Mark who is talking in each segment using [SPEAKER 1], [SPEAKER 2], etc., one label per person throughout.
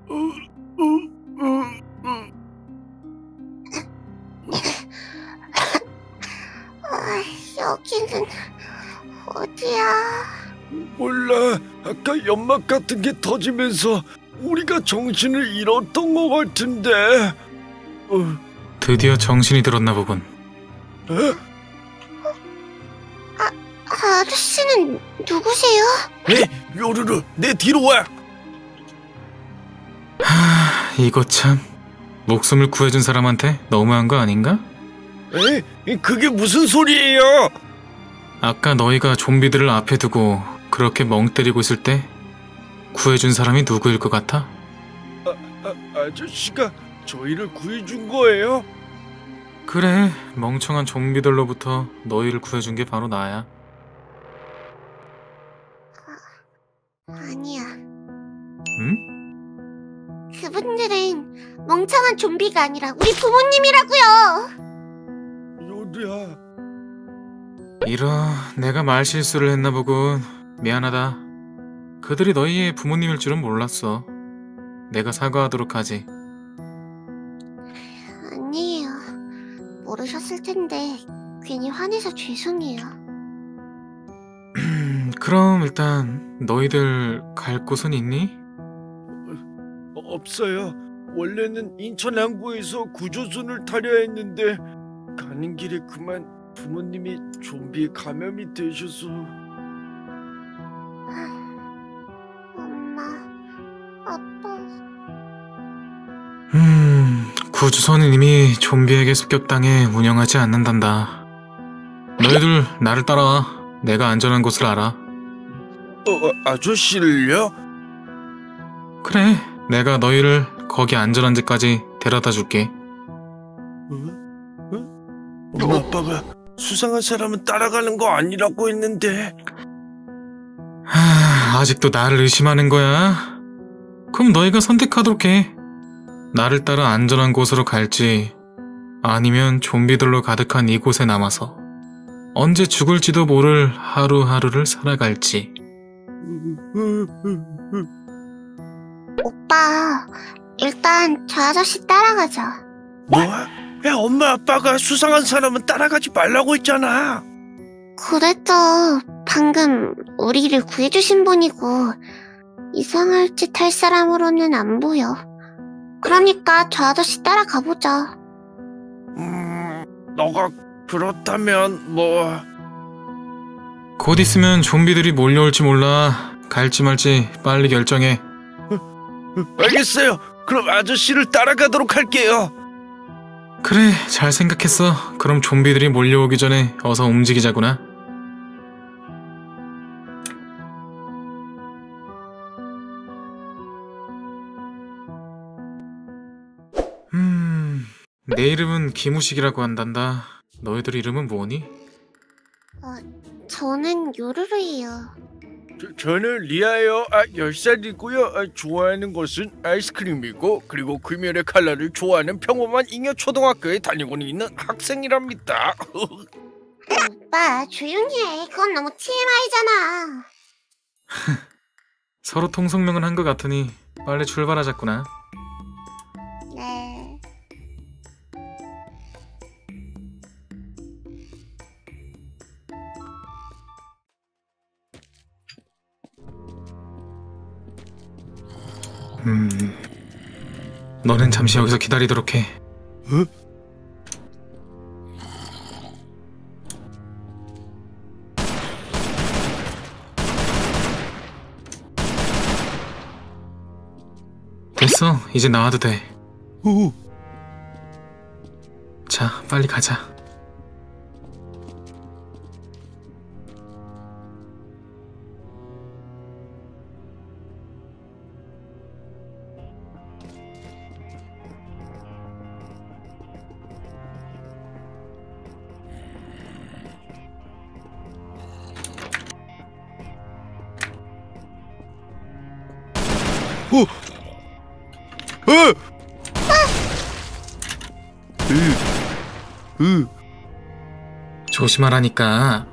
[SPEAKER 1] 여기는 어디야?
[SPEAKER 2] 몰라. 아까 연막 같은 게 터지면서 우리가 정신을 잃었던 것 같은데.
[SPEAKER 3] 드디어 정신이 들었나 보군.
[SPEAKER 1] 아저씨는 누구세요?
[SPEAKER 2] 네, 요루루, 내 뒤로 와.
[SPEAKER 3] 이거 참, 목숨을 구해준 사람한테 너무한 거 아닌가?
[SPEAKER 2] 그게 무슨 소리예요?
[SPEAKER 3] 아까 너희가 좀비들을 앞에 두고 그렇게 멍 때리고 있을 때 구해준 사람이 누구일 것 같아?
[SPEAKER 2] 아저씨가 저희를 구해준 거예요?
[SPEAKER 3] 그래, 멍청한 좀비들로부터 너희를 구해준 게 바로 나야.
[SPEAKER 1] 아니야.
[SPEAKER 3] 응?
[SPEAKER 1] 그분들은 멍청한 좀비가 아니라 우리 부모님이라고요.
[SPEAKER 2] 요루야.
[SPEAKER 3] 내가 말 실수를 했나 보군. 미안하다. 그들이 너희의 부모님일 줄은 몰랐어. 내가 사과하도록 하지.
[SPEAKER 1] 아니에요. 모르셨을 텐데 괜히 화내서 죄송해요.
[SPEAKER 3] 그럼 일단 너희들 갈 곳은 있니?
[SPEAKER 2] 없어요. 원래는 인천 항구에서 구조선을 타려 했는데 가는 길에 그만 부모님이 좀비에 감염이 되셔서.
[SPEAKER 1] 엄마, 아빠.
[SPEAKER 3] 구조선은 이미 좀비에게 습격당해 운영하지 않는단다. 너희들 나를 따라와. 내가 안전한 곳을 알아.
[SPEAKER 2] 아저씨를요?
[SPEAKER 3] 그래, 내가 너희를 거기 안전한 데까지 데려다 줄게.
[SPEAKER 2] 엄마 아빠가 수상한 사람은 따라가는 거 아니라고 했는데.
[SPEAKER 3] 아직도 나를 의심하는 거야? 그럼 너희가 선택하도록 해. 나를 따라 안전한 곳으로 갈지, 아니면 좀비들로 가득한 이곳에 남아서 언제 죽을지도 모를 하루하루를 살아갈지.
[SPEAKER 1] 오빠, 일단 저 아저씨 따라가자.
[SPEAKER 2] 뭐? 야, 엄마 아빠가 수상한 사람은 따라가지 말라고 했잖아.
[SPEAKER 1] 그래도 방금 우리를 구해주신 분이고 이상할 짓 할 사람으로는 안 보여. 그러니까 저 아저씨 따라가보자.
[SPEAKER 2] 너가 그렇다면 뭐...
[SPEAKER 3] 곧 있으면 좀비들이 몰려올지 몰라. 갈지 말지 빨리 결정해.
[SPEAKER 2] 알겠어요. 그럼 아저씨를 따라가도록 할게요.
[SPEAKER 3] 그래, 잘 생각했어. 그럼 좀비들이 몰려오기 전에 어서 움직이자구나. 내 이름은 김우식이라고 한단다. 너희들 이름은 뭐니?
[SPEAKER 1] 저는 요루루예요.
[SPEAKER 2] 저는 리아예요. 10살이고요. 좋아하는 것은 아이스크림이고, 그리고 귀멸의 칼날을 좋아하는 평범한 잉여 초등학교에 다니고는 있는 학생이랍니다.
[SPEAKER 1] 오빠 조용히 해. 그건 너무 TMI잖아.
[SPEAKER 3] 서로 통성명은 한 것 같으니 빨리 출발하자꾸나.
[SPEAKER 1] 네.
[SPEAKER 3] 너는 잠시 여기서 기다리도록 해. 됐어, 이제 나와도 돼. 자, 빨리 가자. 조심하라니까.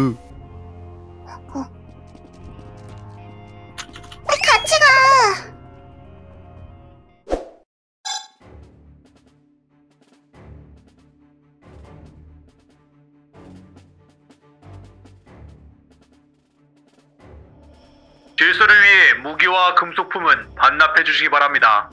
[SPEAKER 1] 같이 가.
[SPEAKER 4] 질서를 위해 무기와 금속품은 반납해 주시기 바랍니다.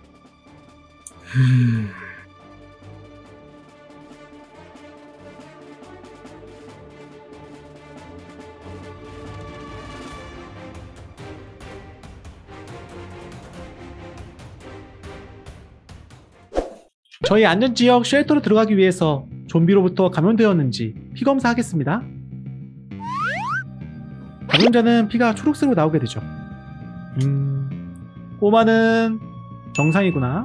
[SPEAKER 5] 저희 안전지역 쉘터로 들어가기 위해서 좀비로부터 감염되었는지 피 검사하겠습니다. 감염자는 피가 초록색으로 나오게 되죠. 꼬마는 정상이구나.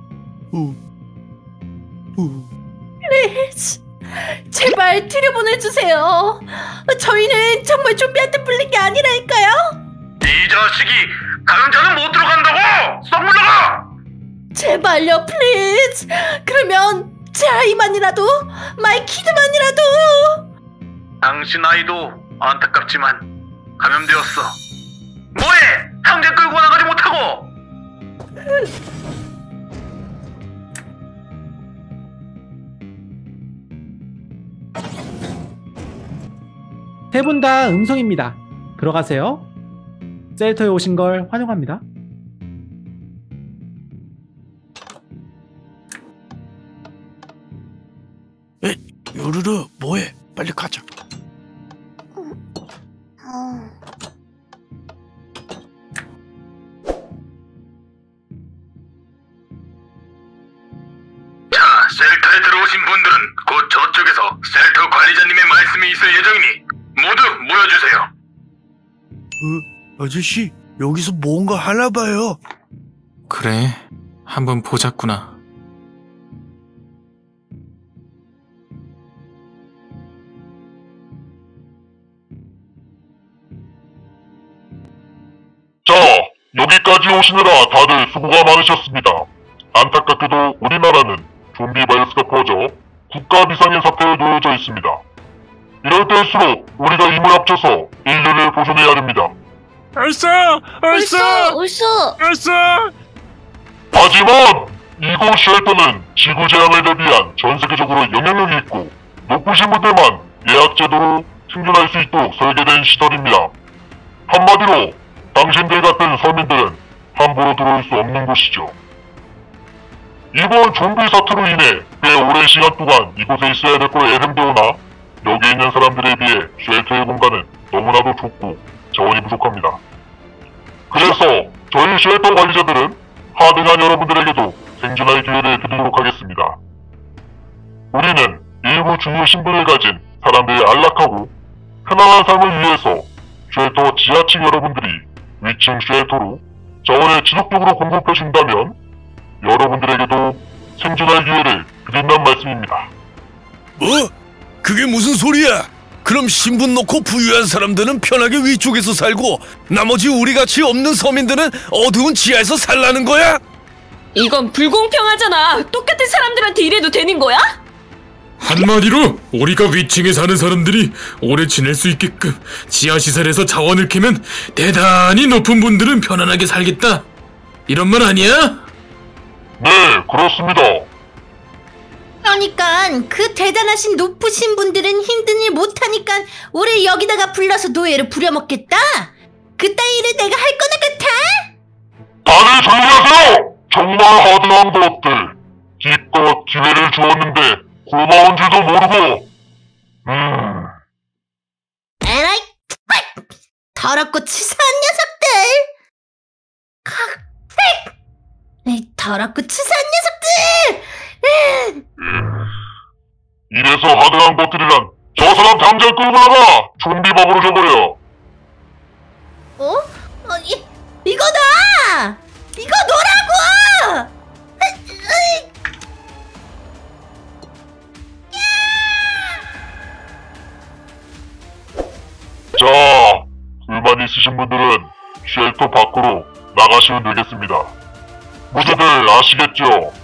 [SPEAKER 6] 플리즈, 제발 들여보내주세요. 저희는 정말 좀비한테 불린 게 아니라니까요.
[SPEAKER 4] 이 자식이 감염자는 못 들어간다고! 썩 물러가!
[SPEAKER 6] 제발요, 플리즈. 그러면 제 아이만이라도, 마이 키드만이라도.
[SPEAKER 4] 당신 아이도 안타깝지만 감염되었어. 뭐해! 당장 끌고 나가지 못하고!
[SPEAKER 5] 세 분 다 음성입니다. 들어가세요. 셀터에 오신 걸 환영합니다.
[SPEAKER 2] 요르르 뭐해? 빨리 가자.
[SPEAKER 4] 자, 셀터에 들어오신 분들은 곧 저쪽에서 셀터 관리자님의 말씀이 있을 예정이니 모두 모여주세요.
[SPEAKER 2] 아저씨, 여기서 뭔가 하나 봐요.
[SPEAKER 3] 그래, 한번 보자꾸나.
[SPEAKER 7] 자, 여기까지 오시느라 다들 수고가 많으셨습니다. 안타깝게도 우리나라는 좀비 바이러스가 퍼져 국가 비상의 사태에 놓여져 있습니다. 이럴 때일수록 우리가 힘을 합쳐서 인류를 보존해야 됩니다.
[SPEAKER 2] 알싸!
[SPEAKER 7] 하지만 이곳 쉘터는 지구 재앙을 대비한 전 세계적으로 영향력이 있고 높으신 분들만 예약 제도로 생존할 수 있도록 설계된 시설입니다. 한마디로 당신들 같은 서민들은 함부로 들어올 수 없는 곳이죠. 이번 좀비 사태로 인해 꽤 오랜 시간 동안 이곳에 있어야 될 걸 애름대오나 여기 있는 사람들에 비해 쉘터의 공간은 너무나도 좁고 자원이 부족합니다. 그래서 저희 쉘터 관리자들은 하등한 여러분들에게도 생존할 기회를 드리도록 하겠습니다. 우리는 일부 중요 신분을 가진 사람들의 안락하고 편안한 삶을 위해서 쉘터 지하층 여러분들이 위층 쉘터로 자원을 지속적으로 공급해준다면 여러분들에게도 생존할 기회를 드린다는 말씀입니다.
[SPEAKER 2] 뭐? 그게 무슨 소리야? 그럼 신분 놓고 부유한 사람들은 편하게 위쪽에서 살고 나머지 우리같이 없는 서민들은 어두운 지하에서 살라는 거야?
[SPEAKER 8] 이건 불공평하잖아. 똑같은 사람들한테 이래도 되는 거야?
[SPEAKER 3] 한마디로 우리가 위층에 사는 사람들이 오래 지낼 수 있게끔 지하시설에서 자원을 캐면 대단히 높은 분들은 편안하게 살겠다, 이런 말 아니야?
[SPEAKER 7] 네, 그렇습니다.
[SPEAKER 6] 그러니까 그 대단하신 높으신 분들은 힘든 일 못하니까 우리 여기다가 불러서 노예를 부려먹겠다? 그따위 일을 내가 할 거나 같아?
[SPEAKER 7] 다들 조용히 하세요! 정말 하등한 것들. 기껏 기회를 주었는데 고마운 줄도 모르고.
[SPEAKER 6] 에라이, 더럽고 치사한 녀석들! 이 더럽고 치사한 녀석들!
[SPEAKER 7] 이래서 하등한 것들이란 저 사람 당장 끌고 나가! 좀비 밥으로 줘버려.
[SPEAKER 6] 이거다! 이거 놓으라고!
[SPEAKER 7] 자, 불만 있으신 분들은 쉘터 밖으로 나가시면 되겠습니다. 모두들 아시겠죠?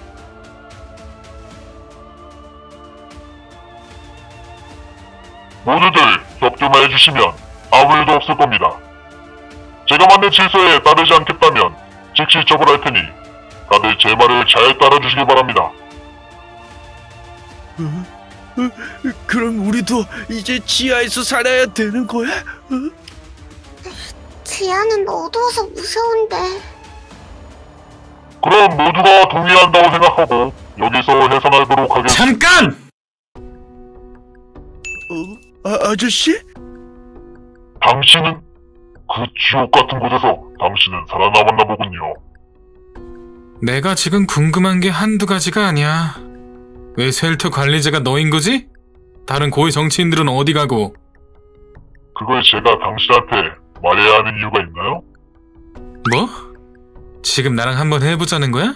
[SPEAKER 7] 모두들 협조만 해주시면 아무 일도 없을 겁니다. 제가 만든 질서에 따르지 않겠다면 즉시 처벌할 테니 다들 제 말을 잘 따라주시기 바랍니다.
[SPEAKER 2] 그럼 우리도 이제 지하에서 살아야 되는 거야?
[SPEAKER 1] 지하는 어두워서 무서운데.
[SPEAKER 7] 그럼 모두가 동의한다고 생각하고 여기서 해산하도록 하겠습니다.
[SPEAKER 3] 잠깐!
[SPEAKER 2] 아저씨?
[SPEAKER 7] 당신은 그 지옥 같은 곳에서 당신은 살아남았나 보군요.
[SPEAKER 3] 내가 지금 궁금한 게 한두 가지가 아니야. 왜 쉘터 관리자가 너인 거지? 다른 고위 정치인들은 어디 가고?
[SPEAKER 7] 그걸 제가 당신한테 말해야 하는 이유가 있나요?
[SPEAKER 3] 뭐? 지금 나랑 한번 해보자는 거야?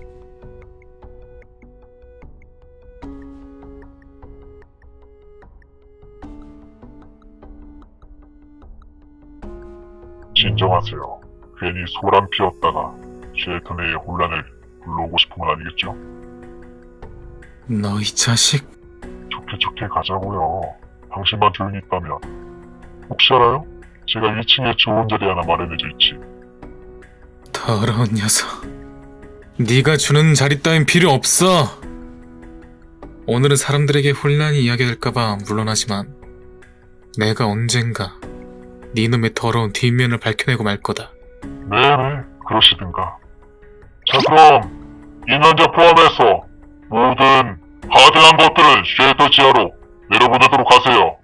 [SPEAKER 7] 진정하세요. 괜히 소란 피웠다가 쉘터 내의 혼란을 불러오고 싶은 건 아니겠죠?
[SPEAKER 3] 너 이 자식.
[SPEAKER 7] 좋게 가자고요. 당신만 조용히 있다면. 혹시 알아요? 제가 2층에 좋은 자리 하나 마련해져 있지.
[SPEAKER 3] 더러운 녀석. 네가 주는 자리 따윈 필요 없어. 오늘은 사람들에게 혼란이 이야기될까봐 물러나지만 내가 언젠가 네 놈의 더러운 뒷면을 밝혀내고 말 거다.
[SPEAKER 7] 네네, 그러시든가. 자, 그럼 인원자 포함해서 모든 하드한 것들을 쉘터 지하로 내려보내도록 하세요.